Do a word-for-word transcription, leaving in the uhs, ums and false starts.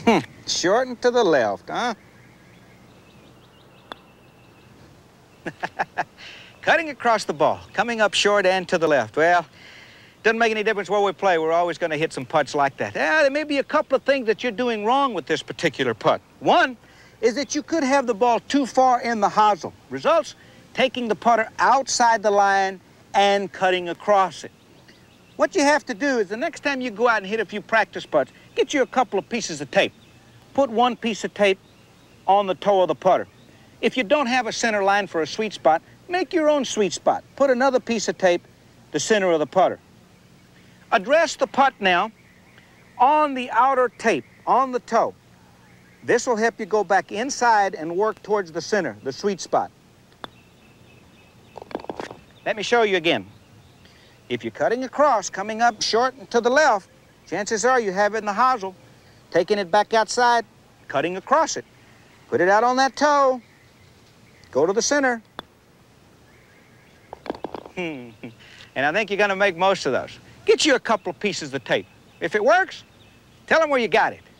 Short and to the left, huh? Cutting across the ball, coming up short and to the left. Well, doesn't make any difference where we play. We're always going to hit some putts like that. Yeah, there may be a couple of things that you're doing wrong with this particular putt. One is that you could have the ball too far in the hosel. Results, taking the putter outside the line and cutting across it. What you have to do is the next time you go out and hit a few practice putts, get you a couple of pieces of tape. Put one piece of tape on the toe of the putter. If you don't have a center line for a sweet spot, make your own sweet spot. Put another piece of tape the center of the putter. Address the putt now on the outer tape, on the toe. This will help you go back inside and work towards the center, the sweet spot. Let me show you again. If you're cutting across, coming up short and to the left, chances are you have it in the hosel. Taking it back outside, cutting across it. Put it out on that toe. Go to the center. And I think you're going to make most of those. Get you a couple of pieces of tape. If it works, tell them where you got it.